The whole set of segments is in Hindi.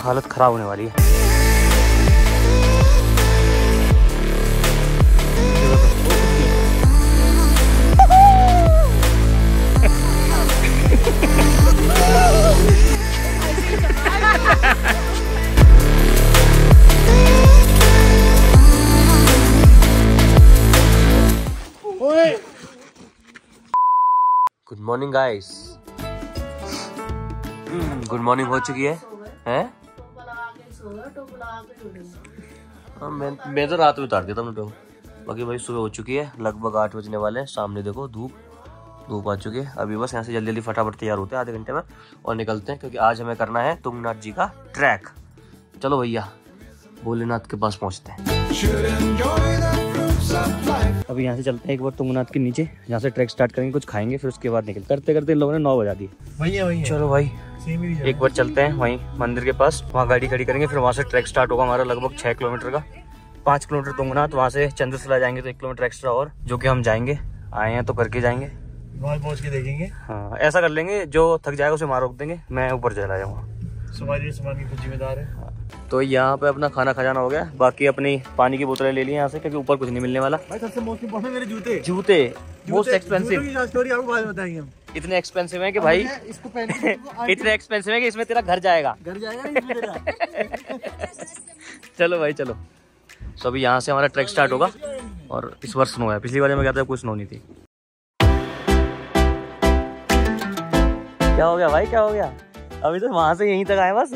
हालत ख़राब होने वाली है। Good morning guys. Good morning हो चुकी है हैं? मैं तो रात में उतार दिया था तो। बाकी भाई सुबह हो चुकी है, लगभग 8 बजने वाले हैं। सामने देखो धूप आ चुकी है। अभी बस यहाँ से जल्दी जल्दी फटाफट तैयार होते हैं आधे घंटे में और निकलते हैं, क्योंकि आज हमें करना है तुंगनाथ जी का ट्रैक। चलो भैया भोलेनाथ के पास पहुँचते हैं। अभी यहाँ से चलते हैं एक बार तुंगनाथ के नीचे, यहाँ से ट्रैक स्टार्ट करेंगे, कुछ खाएंगे, फिर उसके बाद निकल करते करते इन लोगों ने 9 बजा दिए। वही चलो भाई एक बार चलते हैं वहीं मंदिर के पास, वहाँ गाड़ी खड़ी करेंगे, फिर वहाँ से ट्रैक स्टार्ट होगा हमारा लगभग 6 किलोमीटर का। 5 किलोमीटर तुंगनाथ, वहाँ से चंद्रशिला जाएंगे तो 1 किलोमीटर एक्स्ट्रा और, जो कि हम जाएंगे, आए हैं तो करके जाएंगे, वहाँ पहुँच के देखेंगे। हाँ ऐसा कर लेंगे, जो थक जाएगा उसे वहाँ रोक देंगे, मैं ऊपर चला जाऊँगा, सामान की खुद जिम्मेदार है। तो यहाँ पे अपना खाना खजाना हो गया, बाकी अपनी पानी की बोतलें ले ली यहाँ से, क्योंकि ऊपर कुछ नहीं मिलने वाला। भाई सबसे मोस्ट इंपोर्टेंट मेरे जूते मोस्ट एक्सपेंसिव। स्टोरी आपको बाद में बताएंगे हम। इतने एक्सपेंसिव है कि भाई इसको इतने एक्सपेंसिव है कि इसमें तेरा घर जाएगा चलो भाई चलो। तो अभी यहाँ से हमारा ट्रैक स्टार्ट होगा और इस बार स्नो है, पिछली बार में गया था कोई स्नो नहीं थी। क्या हो गया भाई, क्या हो गया? अभी तो वहां से यहीं तक आए बस।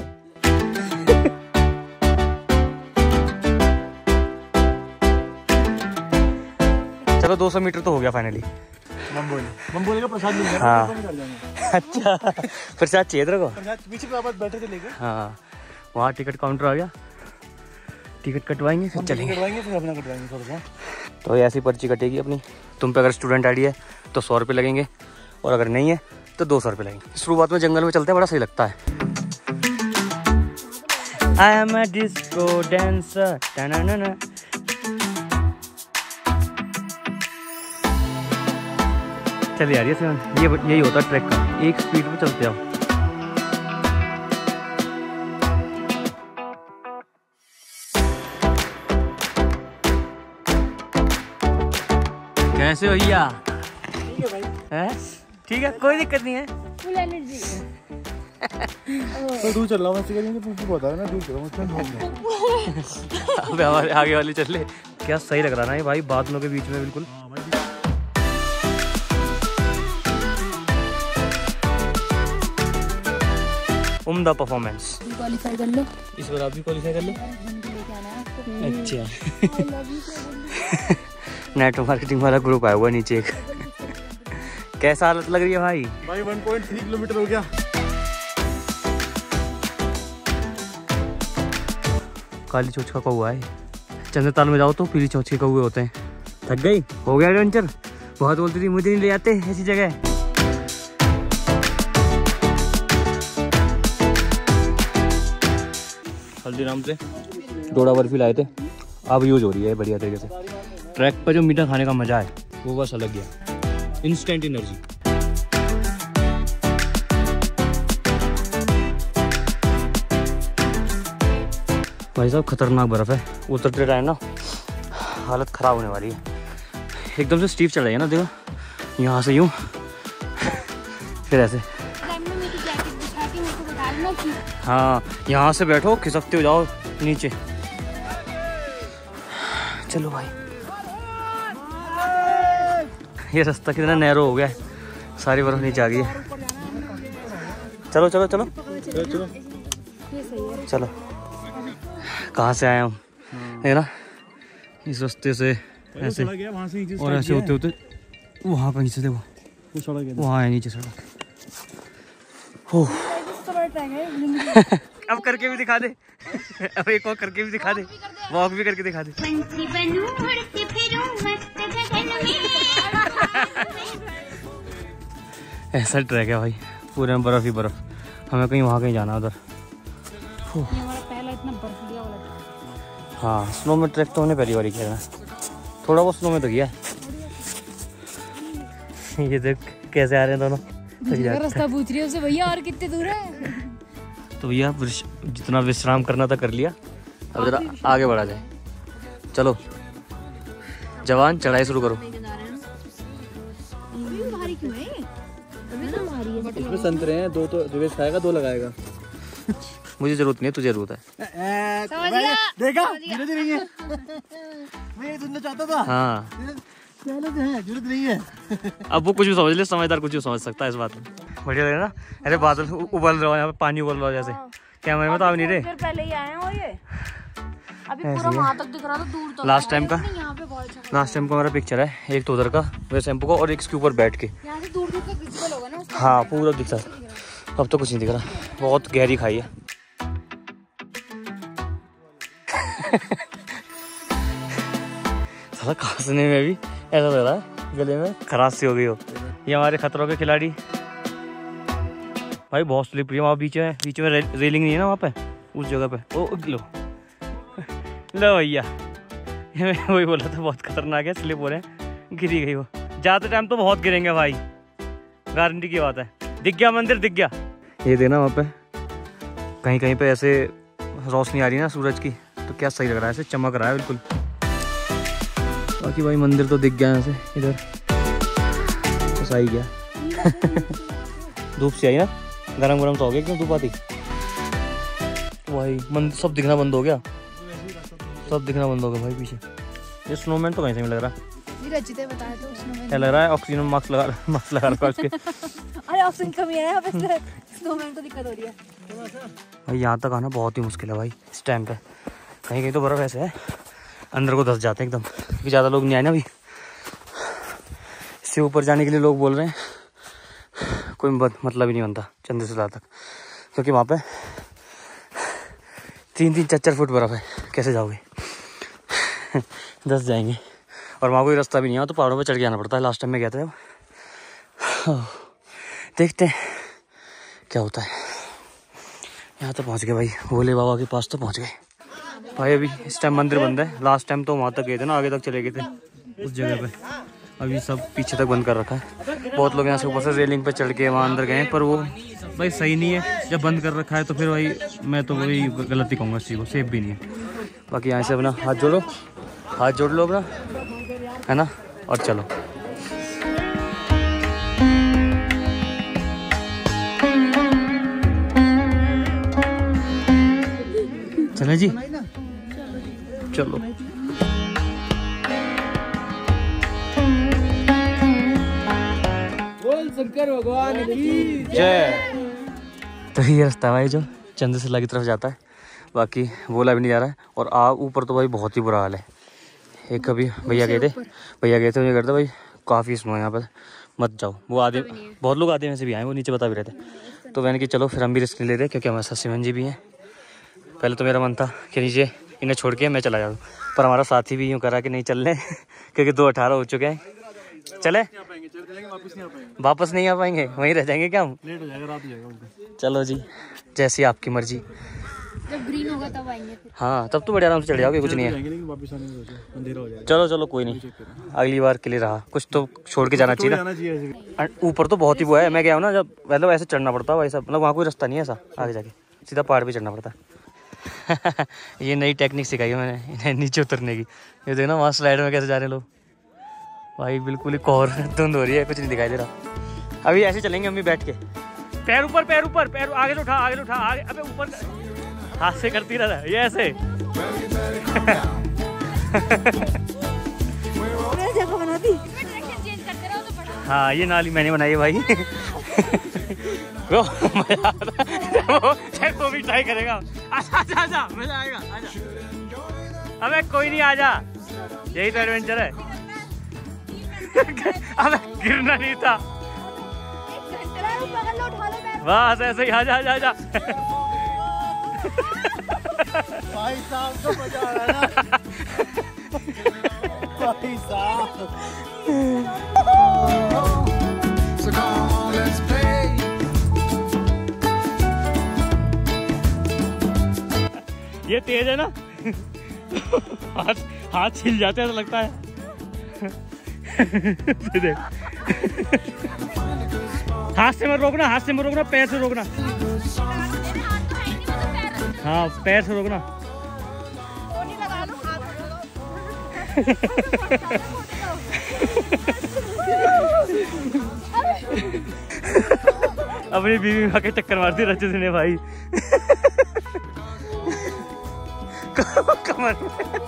चलो 200 मीटर तो हो गया फाइनली। बम्बोली का प्रसाद मिल गया। हाँ अच्छा प्रसाद चाहिए तेरे को? पीछे बैठे थे लेके। हाँ वहाँ टिकट काउंटर आ गया, टिकट कटवाएंगे फिर चलेंगे, फिर अपना कटवाएंगे थोड़ा सा। तो ऐसी पर्ची कटेगी अपनी। तुम पे अगर स्टूडेंट आईडी है तो 100 रुपये लगेंगे, और अगर नहीं है तो 200 रुपये लगेंगे। शुरुआत में जंगल में चलते हैं, बड़ा सही लगता है। I am a disco dancer. चल यार ये यही होता है ट्रैक का, एक स्पीड में चलते आओ। कैसे हो भैया? ठीक है भाई। ठीक है कोई दिक्कत नहीं है, फुल एनर्जी। तो दूर चल रहा हूँ मैं, बता रहा दूर चल रहा हूँ। अबे हमारे आगे वाली चल ले। क्या सही लग रहा ना ये भाई, बादलों के बीच में बिल्कुल। उम्दा परफॉर्मेंस। क्वालीफाई कर लो इस बार, आप भी क्वालीफाई कर लो। अच्छा नेटवर्क मार्केटिंग वाला ग्रुप आया हुआ नीचे एक। कैसा हालत लग रही है भाई? 1.3 किलोमीटर हो गया। काली चोच का कौवा है। चंद्रताल में जाओ तो पीली चोच के कौवे होते हैं। थक गई? हो गया एडवेंचर? बहुत बोलती थी मुझे नहीं ले जाते ऐसी जगह। हल्दीराम से डोडा बर्फी लाए थे, अब यूज हो रही है बढ़िया तरीके से। ट्रैक पर जो मीठा खाने का मजा है वो बस अलग है, इंस्टेंट एनर्जी। भाई साहब खतरनाक बर्फ है, उतरते टाइम ना हालत ख़राब होने वाली है। एकदम से स्टीप चढ़ रही है ना, देखो यहाँ से यूँ फिर ऐसे। हाँ यहाँ से बैठो खिसकते हो जाओ नीचे। चलो भाई ये रास्ता कितना नैरो हो गया है, सारी बर्फ नीचे आ गई है। चलो चलो चलो चलो चलो। कहाँ से आए हम है ना, इस रास्ते से ऐसे और ऐसे होते होते वहाँ पर नीचे देखो, वहाँ है नीचे सड़क। अब करके भी दिखा दे अब एक और करके भी दिखा दे, वॉक भी करके दिखा दे। ऐसा ट्रैक है भाई, पूरे में बर्फ ही बर्फ। हमें कहीं वहाँ कहीं जाना उधर। पहला इतना बर्फीला वाला ट्रैक। हाँ स्नो में ट्रैक तो हमने पहली बार किया है, थोड़ा बहुत स्नो में तो किया। ये देख कैसे आ रहे हैं दोनों। रास्ता पूछ रही है उससे, भैया और कितने दूर है? तो भैया जितना विश्राम करना था कर लिया, अब जरा आगे बढ़ा जाए। चलो जवान, चढ़ाई शुरू करो। इसमें संतरे हैं, 2 तो दिवेश खाएगा, 2 लगाएगा। मुझे जरूरत नहीं है, तुझे जरूरत है। देखा जरूरत नहीं है, मैं ये सुनना चाहता था। हाँ जरूरत नहीं है। अब वो कुछ भी समझ ले, समझदार कुछ भी समझ सकता है इस बात में। बढ़िया लगे ना। अरे बादल उबल रहा है, यहाँ पे पानी उबल रहा है जैसे। कैमरे में तो आ नहीं रहे, पहले ही आए हैं और ये अभी पूरा वहां तक दिख रहा था, दूर तक। लास्ट टाइम का मेरा पिक्चर है, एक तो उधर का मेरे शैम्पू का और एक इसके ऊपर बैठ के। यहाँ से दूर दूर तक विजिबल होगा ना। हाँ पूरा दिख रहा है। अब तो कुछ नहीं दिख रहा, बहुत गहरी खाई है। साला खांसने में भी ऐसा लग रहा है गले में खराश सी हो गई हो। ये हमारे खतरों के खिलाड़ी भाई, बहुत स्लिपरी है वहाँ। बीच में रेलिंग नहीं है ना वहाँ पे, उस जगह पे। ओ लो भैया, वही बोला था, बहुत खतरनाक है, स्लिप हो रहे हैं, गिरी गई वो। जाते टाइम तो बहुत गिरेंगे भाई, गारंटी की बात है। दिख गया मंदिर, दिख गया। ये देखना वहाँ पे कहीं कहीं पे ऐसे रोशनी आ रही है ना सूरज की, तो क्या सही लग रहा है, ऐसे चमक रहा है बिल्कुल। बाकी भाई मंदिर तो दिख गया यहाँ से, इधर बस आ ही गया। धूप से आई ना, गरम गरम तो हो गया, क्यों धूप आती भाई। मंदिर सब दिखना बंद हो गया, सब दिखना बंद हो गया भाई पीछे। ये स्नोमैन तो कहीं से नहीं लग रहा। क्या लग रहा है? ऑक्सीजन मास्क लगा रखा उसके। अरे ऑक्सीजन कमी है, अब इसलिए स्नोमैन को दिक्कत हो रही है भाई। यहाँ तक आना बहुत ही मुश्किल है भाई इस टाइम पे। कहीं कहीं तो बर्फ ऐसे है अंदर को धंस जाते हैं एकदम, क्योंकि ज़्यादा लोग नहीं आए ना अभी। इससे ऊपर जाने के लिए लोग बोल रहे हैं, कोई मतलब ही नहीं बनता चंद्रशिला तक, क्योंकि वहाँ पे 3-3, 4-4 फुट बर्फ है। कैसे जाओगे? धंस जाएंगे। और वहाँ कोई रास्ता भी नहीं है, तो पहाड़ों पे चढ़ के आना पड़ता है। लास्ट टाइम में गया था जब। देखते हैं क्या होता है। यहाँ तो पहुँच गए भाई, भोले बाबा के पास तो पहुँच गए भाई। अभी इस टाइम मंदिर बंद है, लास्ट टाइम तो वहाँ तक गए थे ना, आगे तक चले गए थे उस जगह पे। अभी सब पीछे तक बंद कर रखा है। बहुत लोग यहाँ से ऊपर से रेलिंग पे चढ़ के वहाँ अंदर गए, पर वो भाई सही नहीं है। जब बंद कर रखा है तो फिर भाई मैं तो वही गलती कहूँगा इस चीज़ को, सेफ भी नहीं है। बाकी यहाँ से अपना हाथ जोड़ लो अपना, है ना, और चलो। चले जी, चलो। बोल शंकर भगवान की जय। तो ये रास्ता भाई जो चंद्रशिला की तरफ जाता है, बाकी बोला भी नहीं जा रहा है। और ऊपर तो भाई बहुत ही बुरा हाल है। एक कभी भैया गए थे मुझे करते भाई काफ़ी स्नो है यहाँ पर, मत जाओ। वो आधे बहुत लोग आधे में से भी आए, वो नीचे बता भी रहे थे। तो मैंने कि चलो फिर हम भी रिस्क नहीं ले रहे, क्योंकि हमारे साथ सिमन जी भी हैं। पहले तो मेरा मन था कि नीचे इन्हें छोड़ के मैं चला जाऊँ, पर हमारा साथी भी यूँ करा कि नहीं चल रहे, क्योंकि 2:18 हो चुके हैं। चले वापस नहीं आ पाएंगे, वहीं रह जाएंगे क्या हम? लेट हो जाएगा, रात हो जाएगा। चलो जी, जैसी आपकी मर्जी। जब ग्रीन होगा तब आएंगे फिर। हाँ तब तो बड़े आराम से चढ़ जाओगे, कुछ नहीं है। चलो अगली बार के लिए रहा, कुछ तो छोड़ के जाना चाहिए ना। ऊपर तो बहुत ही वो है, मैं गया हूँ ना जब, मतलब ऐसे चढ़ना पड़ता है वैसा, मतलब वहाँ कोई रास्ता नहीं है ऐसा आगे जाके, सीधा पहाड़ पे चढ़ना पड़ता है। ये नई टेक्निक सिखाई है मैंने इन्हें नीचे उतरने की। ये देखना वहाँ स्लाइड में कैसे जा रहे हैं लोग भाई, बिल्कुल ही कोहर धुंध हो रही है, कुछ नहीं दिखाई दे रहा। अभी ऐसे चलेंगे हम भी बैठ के, पैर ऊपर पैर आगे उठा आगे, अबे ऊपर हाथ से करती रहा ये ऐसे। हाँ ये नाली मैंने बनाई है भाई। वो भी ट्राई करेगा। आजा मजा आएगा, आजा। अबे कोई नहीं, आजा, यही तो एडवेंचर है। अबे गिरना नहीं था, बस ऐसे ही आजा। भाई साहब तो मजा आ रहा है ना। भाई साहब ये तेज है ना। हाथ छिल जाते हैं, ऐसा लगता है। हाथ से मत रोकना, पैर से रोकना। हाँ पैर से रोकना। अपनी बीवी खा के चक्कर मारती रचित ने भाई। कमर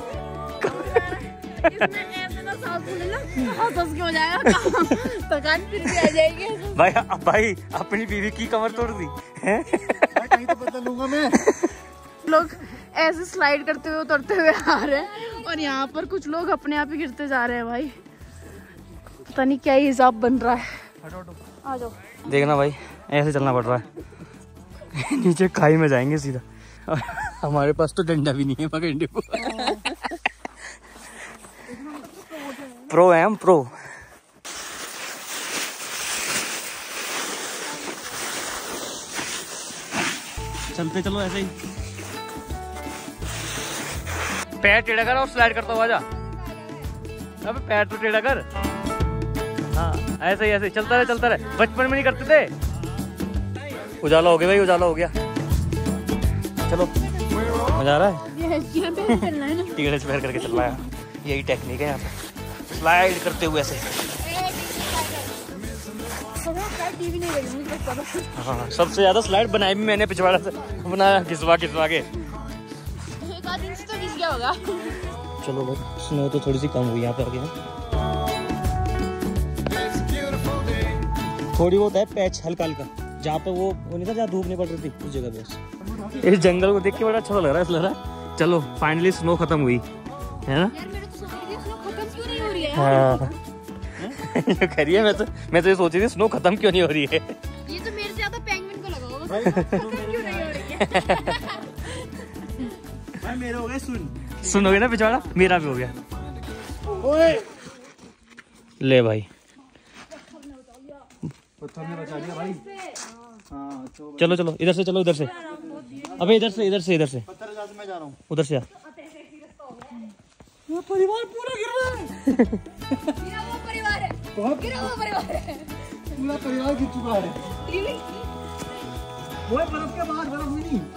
भाई अपनी बीवी की कमर तोड़ दी है। तो बदल लूंगा मैं। लोग ऐसे स्लाइड करते हुए उतरते हुए आ रहे हैं और यहाँ पर कुछ लोग अपने आप ही गिरते जा रहे हैं भाई। पता नहीं क्या हिसाब बन रहा है। आ जाओ देखना भाई ऐसे चलना पड़ रहा है। नीचे खाई में जाएंगे सीधा। हमारे पास तो डंडा भी नहीं है पकड़ने को। प्रो है हम प्रो। चलते चलो ऐसे ही। पैर टेढ़ा कर और स्लाइड करता हुआ जा। अबे पैर तो टेढ़ा कर। हाँ ऐसे ही ऐसे चलता रहे। बचपन में नहीं करते थे। उजाला हो गया भाई, उजाला हो गया। चलो मजा आ रहा है। टीढ़े से पैर करके चल रहा है। यही टेक्निक है यहाँ पे, स्लाइड करते हुए ऐसे। हाँ सबसे ज्यादा स्लाइड बनाई भी मैंने पिछवाड़ा से बनाया, घिसवा के। चलो भाई स्नो तो थोड़ी सी कम हुई यहाँ पे आगे। थोड़ी बहुत है पैच हल्का जहाँ पे वो नहीं था जहाँ धूप नहीं पड़ रही थी उस जगह पे। इस जंगल को देख के बड़ा अच्छा लग रहा है। चलो फाइनली स्नो खत्म हुई है ना। हाँ कह रही है। मैं तो ये सोच रही थी स्नो खत्म क्यों नहीं हो रही है। ये तो मेरे से ज्यादा पेंगुइन को लगा होगा। क्यों नहीं हो रही है। भाई मेरे हो गए सुन हो गया ना पिछवाड़ा, मेरा भी हो गया। ले भाई पत्थर ने बचा लिया भाई। चलो इधर से चलो। अबे इधर से पत्थर जहाँ से मैं जा रहा हूँ उधर से आ। परिवार पूरा गिर रहा है। पूरा परिवार गिर चुका है। वो बर्फ के बाद बर्फ हुई नहीं।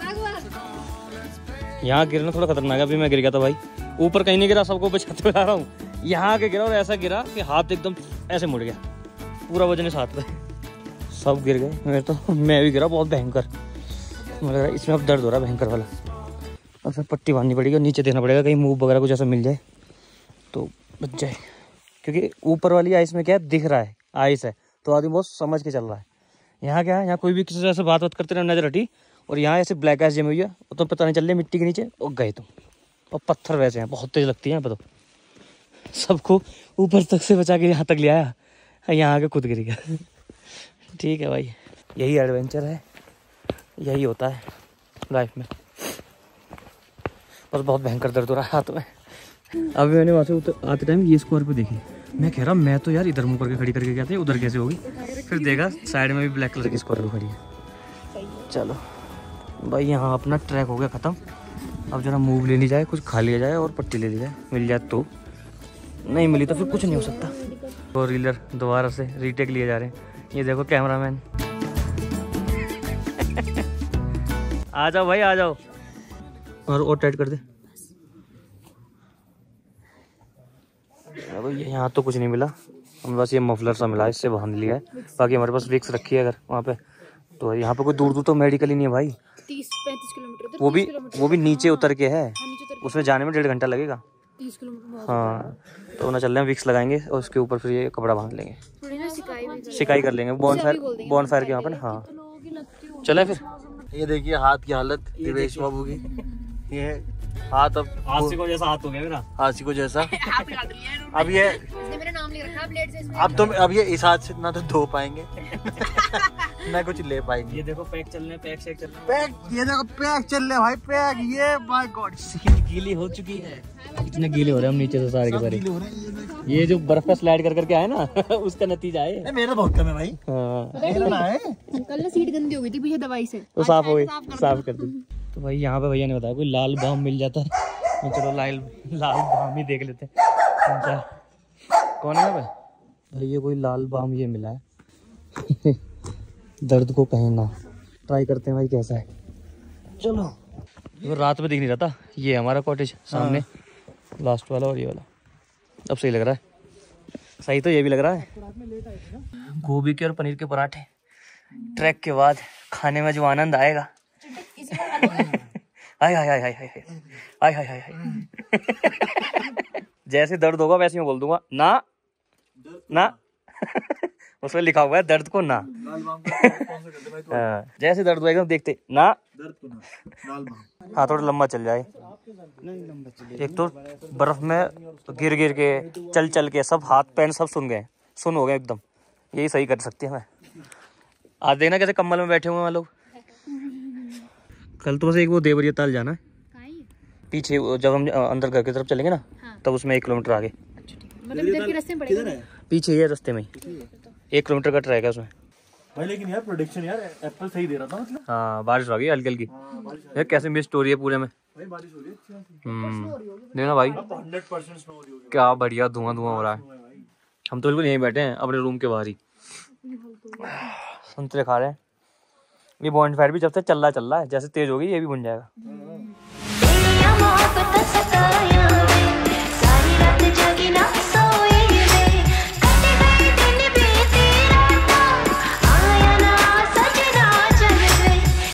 यहाँ गिरना थोड़ा खतरनाक है। अभी मैं गिर गया था भाई, ऊपर कहीं नहीं गिरा, सबको बचाते हुए आ रहा हूँ। यहाँ के गिरा और ऐसा गिरा कि हाथ एकदम ऐसे मुड़ गया, पूरा वजन साथ पे सब गिर गए। मैं भी गिरा बहुत भयंकर। मुझे लग रहा है इसमें अब दर्द हो रहा है भयंकर वाला। और फिर पट्टी बांधनी पड़ेगी और नीचे देखना पड़ेगा कहीं मूव वगैरह कुछ ऐसा मिल जाए तो बच जाए। क्योंकि ऊपर वाली आइस में क्या है, दिख रहा है आइस है तो आदमी बहुत समझ के चल रहा है। यहाँ क्या है, यहाँ कोई भी किसी से बात करते रहे नजर हटी और यहाँ ऐसे ब्लैक आइस जमी हुई है तो पता नहीं चल रही मिट्टी के नीचे और गए तुम। और पत्थर वैसे हैं बहुत तेज लगती है यहाँ पे। तो सबको ऊपर तक से बचा के यहाँ तक ले आया, यहाँ आके खुद गिर गया। ठीक है भाई, यही एडवेंचर है, यही होता है लाइफ में। बस बहुत भयंकर दर्द हो रहा है हाथ में। अभी मैंने वहाँ से आते टाइम ये स्कॉर्पियो देखी, मैं कह रहा मैं तो यार इधर मुँह करके खड़ी करके गया था, उधर कैसे होगी। फिर देखा साइड में भी ब्लैक कलर की स्कॉर्पियो खड़ी है। चलो भाई यहाँ अपना ट्रैक हो गया ख़त्म। अब जरा मूव ले ली जाए, कुछ खा लिया जाए और पट्टी ले ली जाए, मिल जाए तो, नहीं मिली तो फिर कुछ नहीं हो सकता। 4 व्हीलर दोबारा से रीटेक लिए जा रहे हैं। ये देखो कैमरामैन। आ जाओ भाई आ जाओ। और टाइट कर दे। अब ये यहाँ तो कुछ नहीं मिला, हमें बस ये मफलर सा मिला, इससे बांध लिया है। बाकी हमारे पास विक्स रखी है अगर वहाँ पे, तो यहाँ पे कोई दूर दूर तो मेडिकल ही नहीं है भाई। 30-35 किलोमीटर, वो भी नीचे उतर के है, उसमें जाने में 1.5 घंटा लगेगा। 30 किलोमीटर। हाँ तो ना चल रहे हैं, विक्स लगाएंगे और उसके ऊपर फिर ये कपड़ा बांध लेंगे, सिकाई कर लेंगे बॉन फायर के वहाँ पे ना। हाँ चले फिर। ये देखिए हाथ की हालत दिवेश बाबू की, ये हाथ अब हाथी को जैसा हाथ हो गया मेरा, हाथी को जैसा। अब ये मेरा नाम लिख रखा है ब्लेड से। अब ये इस हाथ से ना तो धो पाएंगे ना कुछ ले पाएंगे। ये देखो पैक चल रहे, पैक चल रहे, पैक, ये देखो पैक चल रहे भाई, पैक। ये माय गॉड गीली हो चुकी है। इतने गीले हो रहे हैं हम नीचे से सारे के सारे। ये जो बर्फ पे स्लाइड कर करके आए ना उसका नतीजा है। मेरा बहुत कम है भाई। हाँ कल सीट गंदी हो गई थी पीछे दवाई से, तो साफ हो गई, साफ कर दी। तो भाई यहाँ पे भैया ने बताया कोई लाल बाम मिल जाता है, तो चलो लाल बाम ही देख लेते हैं। कौन है भाई? ये कोई लाल बाम ये मिला है। दर्द को कहीं ना ट्राई करते हैं भाई कैसा है। चलो वो रात में दिख नहीं रहा था। ये हमारा कॉटेज सामने लास्ट वाला और ये वाला। अब सही लग रहा है। सही तो ये भी लग रहा है। गोभी के और पनीर के पराठे ट्रैक के बाद खाने में जो आनंद आएगा। हाय हाय हाय हाय हाय हाय हाय हाय हाय। जैसे दर्द होगा वैसे मैं बोल दूंगा ना ना। उसमें लिखा हुआ है दर्द को ना। जैसे दर्द होगा देखते ना दर्द को ना। हाँ थोड़ा लंबा चल जाए। एक तो बर्फ में गिर गिर के चल चल के सब हाथ पैर सब सुन हो गए एकदम। यही सही कर सकते हैं। मैं आज देखना कैसे कम्बल में बैठे हुए हैं लोग। कल तो बस एक वो देवरिया ताल जाना है पीछे। जब हम अंदर घर की तरफ चलेंगे ना तब उसमें 1 किलोमीटर आगे। पीछे ये रास्ते में 1 किलोमीटर का ट्रैक है उसमें भाई। लेकिन यार प्रोडिक्शन यार एप्पल सही दे रहा था मतलब। हाँ बारिश हो गई हल्की हल्की। यार कैसे मिस्ट हो रही है पूरे में। भाई बारिश हो रही है अच्छी। देखना भाई 100% स्नो हो रही है। क्या बढ़िया धुआं हो रहा है। हम तो बिल्कुल यहीं बैठे हैं अपने रूम के बाहर ही। संतरे खा रहे हैं। ये बॉन्डफायर भी जब से चल रहा है जैसे तेज होगी ये भी बन जाएगा।